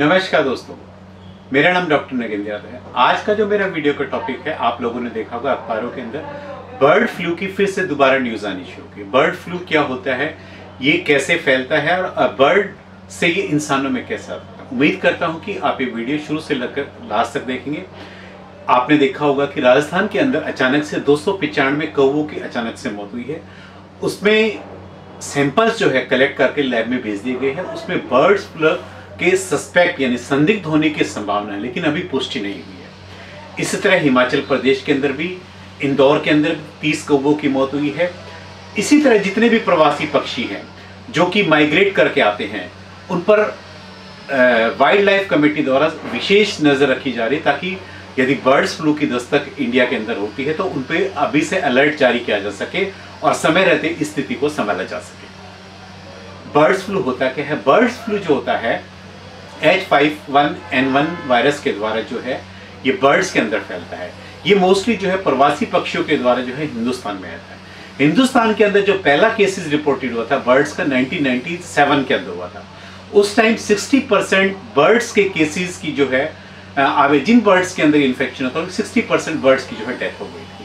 नमस्कार दोस्तों, मेरा नाम डॉक्टर नगेंद्र यादव है। आज का जो मेरा वीडियो का टॉपिक है, आप लोगों ने देखा होगा अखबारों के अंदर बर्ड फ्लू की फिर से दोबारा न्यूज आनी शुरू की। बर्ड फ्लू क्या होता है, ये कैसे फैलता है और बर्ड से ये इंसानों में कैसे आता है। उम्मीद करता हूं कि आप ये वीडियो शुरू से लेकर लास्ट तक देखेंगे। आपने देखा होगा कि राजस्थान के अंदर अचानक से 295 कौवों की अचानक से मौत हुई है। उसमें सैंपल्स जो है कलेक्ट करके लैब में भेज दिए गए हैं। उसमें बर्ड्स फ्लू के सस्पेक्ट यानी संदिग्ध होने की संभावना है, लेकिन अभी पुष्टि नहीं हुई है। इसी तरह हिमाचल प्रदेश के अंदर भी, इंदौर के अंदर 30 कौवों की मौत हुई है। इसी तरह जितने भी प्रवासी पक्षी हैं जो कि माइग्रेट करके आते हैं, उन पर वाइल्ड लाइफ कमेटी द्वारा विशेष नजर रखी जा रही है, ताकि यदि बर्ड्स फ्लू की दस्तक इंडिया के अंदर होती है तो उन पर अभी से अलर्ट जारी किया जा सके और समय रहते इस स्थिति को संभाला जा सके। बर्ड्स फ्लू होता क्या है? बर्ड्स फ्लू जो होता है H5N1 वायरस के द्वारा जो है ये बर्ड्स के अंदर फैलता है। ये मोस्टली जो है प्रवासी पक्षियों के द्वारा जो है हिंदुस्तान में आता है। हिंदुस्तान के अंदर जो पहला केसेस रिपोर्टेड हुआ था बर्ड्स का 1997 के अंदर हुआ था। उस टाइम 60% बर्ड्स के केसेस की जो है जिन बर्ड्स के अंदर इन्फेक्शन होता है 60% बर्ड्स की जो है डेथ हो गई थी।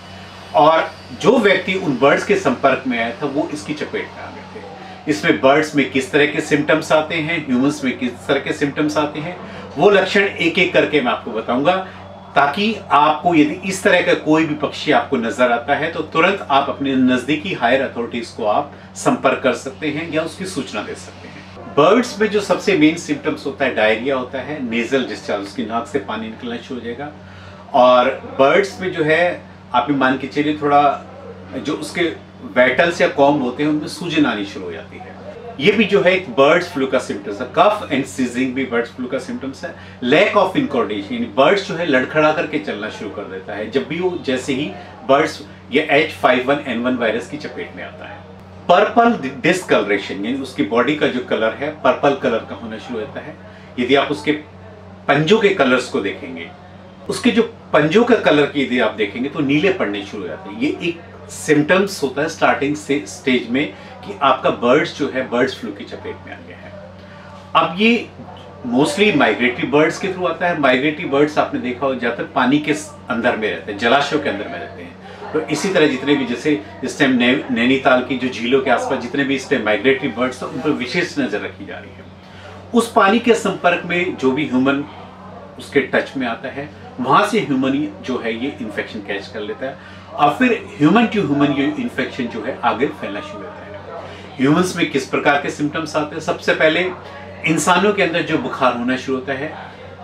और जो व्यक्ति उन बर्ड्स के संपर्क में आया था वो इसकी चपेट में आ गए थे। इसमें बर्ड्स में किस तरह के सिम्टम्स आते हैं, ह्यूमंस में किस तरह के सिम्टम्स आते हैं, वो लक्षण एक एक करके मैं आपको बताऊंगा, ताकि आपको यदि इस तरह का कोई भी पक्षी आपको नजर आता है तो तुरंत आप अपने नजदीकी हायर अथॉरिटीज को आप संपर्क कर सकते हैं या उसकी सूचना दे सकते हैं। बर्ड्स में जो सबसे मेन सिम्टम्स होता है, डायरिया होता है, नेजल डिस्चार्ज, उसकी नाक से पानी निकलना शुरू हो जाएगा। और बर्ड्स में जो है आप मान के चलिए थोड़ा जो उसके वेटल्स या कॉम्ब होते हैं उनमें सूजन आनी शुरू हो जाती है। ये भी जो है एक बर्ड्स फ्लू का सिम्टम्स है। कफ एंड सीजिंग भी बर्ड्स फ्लू का सिम्टम्स है। लैक ऑफ इनकोर्डिनेशन, यानी बर्ड्स जो है लड़खड़ा करके चलना शुरू कर देता है जब भी वो जैसे ही बर्ड्स ये H5N1 वायरस की चपेट में आता है। पर्पल डिस्कलरेशन, यानी उसकी बॉडी का जो कलर है पर्पल कलर का होना शुरू होता है। यदि आप उसके पंजों के कलर्स को देखेंगे, उसके जो पंजों का कलर की यदि आप देखेंगे तो नीले पड़ने शुरू हो जाते हैं। ये एक सिम्टम्स होता है स्टार्टिंग से स्टेज में कि आपका बर्ड्स जो है बर्ड्स फ्लू की चपेट में आ गया है। अब ये मोस्टली माइग्रेटरी बर्ड्स के थ्रू आता है। माइग्रेटरी बर्ड्स आपने देखा हो ज्यादातर पानी के अंदर में रहते हैं, जलाशयों के अंदर में रहते हैं। तो इसी तरह जितने भी, जैसे इस टाइम नैनीताल की जो झीलों के आसपास जितने भी इस टाइम माइग्रेटरी बर्ड्स हैं उन पर विशेष नजर रखी जा रही है। उस पानी के संपर्क में जो भी ह्यूमन उसके टच में आता है, वहां से ह्यूमन जो है ये इन्फेक्शन कैच कर लेता है और फिर ह्यूमन टू ह्यूमन ये इन्फेक्शन जो है आगे फैलना शुरू होता है। ह्यूमंस में किस प्रकार के सिम्टम्स आते हैं? सबसे पहले इंसानों के अंदर जो बुखार होना शुरू होता है,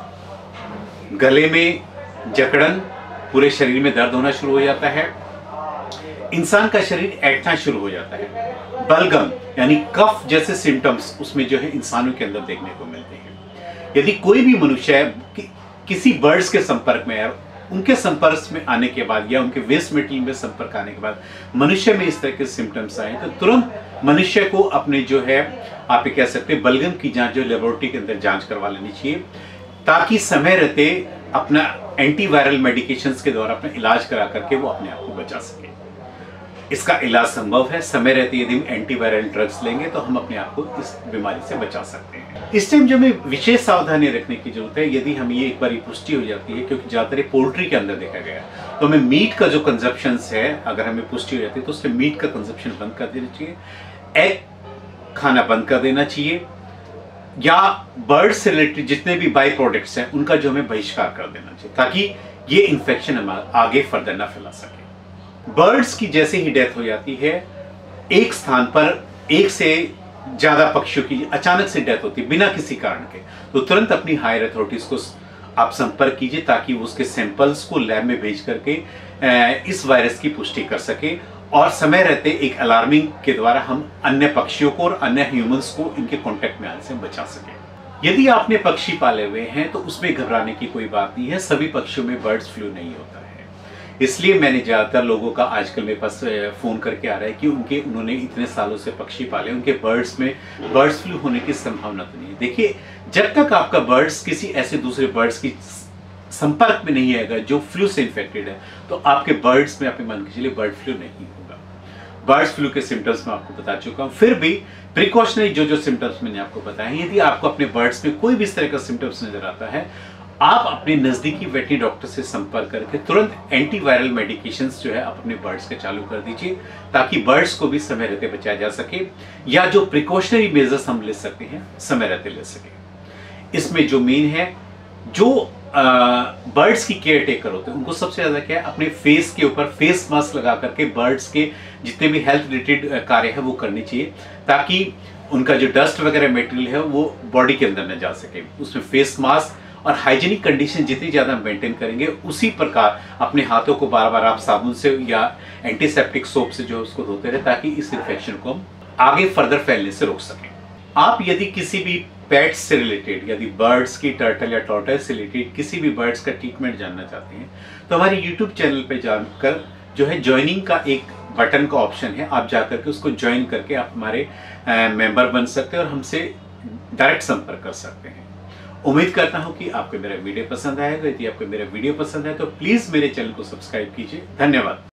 गले में जकड़न, पूरे शरीर में दर्द होना शुरू हो जाता है, इंसान का शरीर ऐंठना शुरू हो जाता है, बलगम यानी कफ जैसे सिम्टम्स उसमें जो है इंसानों के अंदर देखने को मिलते हैं। यदि कोई भी मनुष्य है किसी बर्ड्स के संपर्क में है, उनके संपर्क में आने के बाद या उनके वेस्ट मटेरियल में संपर्क आने के बाद मनुष्य में इस तरह के सिम्टम्स आए तो तुरंत मनुष्य को अपने जो है आप कह सकते हैं बलगम की जांच जो लेबोरेटरी के अंदर जांच करवा लेनी चाहिए, ताकि समय रहते अपना एंटीवायरल मेडिकेशंस के द्वारा अपना इलाज करा करके वो अपने आप को बचा सके। इसका इलाज संभव है। समय रहते यदि हम एंटीवायरल ड्रग्स लेंगे तो हम अपने आप को इस बीमारी से बचा सकते हैं। इस टाइम जो हमें विशेष सावधानी रखने की जरूरत है, यदि हम ये एक बार पुष्टि हो जाती है, क्योंकि ज्यादातर पोल्ट्री के अंदर देखा गया, तो हमें मीट का जो कंजप्शन है, अगर हमें पुष्टि हो जाती है तो उससे मीट का कंजप्शन बंद कर देना चाहिए, एग खाना बंद कर देना चाहिए, या बर्ड से रिलेटेड जितने भी बाई प्रोडक्ट्स हैं उनका जो हमें बहिष्कार कर देना चाहिए, ताकि ये इन्फेक्शन हम आगे फर्दर ना फैला सके। बर्ड्स की जैसे ही डेथ हो जाती है, एक स्थान पर एक से ज्यादा पक्षियों की अचानक से डेथ होती है बिना किसी कारण के, तो तुरंत अपनी हायर अथॉरिटीज को आप संपर्क कीजिए, ताकि उसके सैंपल्स को लैब में भेज करके इस वायरस की पुष्टि कर सके और समय रहते एक अलार्मिंग के द्वारा हम अन्य पक्षियों को और अन्य ह्यूमंस को इनके कांटेक्ट में आने से बचा सके। यदि आपने पक्षी पाले हुए हैं तो उसमें घबराने की कोई बात नहीं है। सभी पक्षियों में बर्ड्स फ्लू नहीं होता है। इसलिए मैंने ज्यादातर लोगों का आजकल मेरे पास फोन करके आ रहा है कि उन्होंने इतने सालों से पक्षी पाले, उनके बर्ड्स में बर्ड्स फ्लू होने की संभावना तो नहीं है। देखिए, जब तक आपका बर्ड्स किसी ऐसे दूसरे बर्ड्स की संपर्क में नहीं आएगा जो फ्लू से इन्फेक्टेड है, तो आपके बर्ड्स में आप मान के चलिए बर्ड फ्लू नहीं होगा। बर्ड्स फ्लू के सिम्टम्स मैं आपको बता चुका हूं। फिर भी प्रिकॉशनरी जो सिम्टम्स मैंने आपको बताए हैं, यदि आपको अपने बर्ड्स में कोई भी इस तरह का सिम्टम्स नजर आता है, आप अपने नजदीकी वेटरी डॉक्टर से संपर्क करके तुरंत एंटीवायरल मेडिकेशंस जो है आप अपने बर्ड्स के चालू कर दीजिए, ताकि बर्ड्स को भी समय रहते बचाया जा सके, या जो प्रिकॉशनरी मेजर्स हम ले सकते हैं समय रहते ले सके। इसमें जो मेन है, जो बर्ड्स की केयर टेकर होते हैं उनको सबसे ज्यादा क्या है, अपने फेस के ऊपर फेस मास्क लगा करके बर्ड्स के जितने भी हेल्थ रिलेटेड कार्य है वो करने चाहिए, ताकि उनका जो डस्ट वगैरह मटेरियल है वो बॉडी के अंदर न जा सके। उसमें फेस मास्क और हाइजीनिक कंडीशन जितनी ज्यादा मेंटेन करेंगे, उसी प्रकार अपने हाथों को बार बार आप साबुन से या एंटीसेप्टिक सोप से जो उसको धोते रहे, ताकि इस इन्फेक्शन को हम आगे फर्दर फैलने से रोक सकें। आप यदि किसी भी पेट्स से रिलेटेड, यदि बर्ड्स की टर्टल या टॉर्टोइस से रिलेटेड किसी भी बर्ड्स का ट्रीटमेंट जानना चाहते हैं, तो हमारे यूट्यूब चैनल पे जाकर जो है ज्वाइनिंग का एक बटन का ऑप्शन है, आप जाकर के उसको ज्वाइन करके आप हमारे मेंबर बन सकते हैं और हमसे डायरेक्ट संपर्क कर सकते हैं। उम्मीद करता हूं कि आपको मेरा वीडियो पसंद आएगा। यदि आपको मेरा वीडियो पसंद है तो प्लीज मेरे चैनल को सब्सक्राइब कीजिए। धन्यवाद।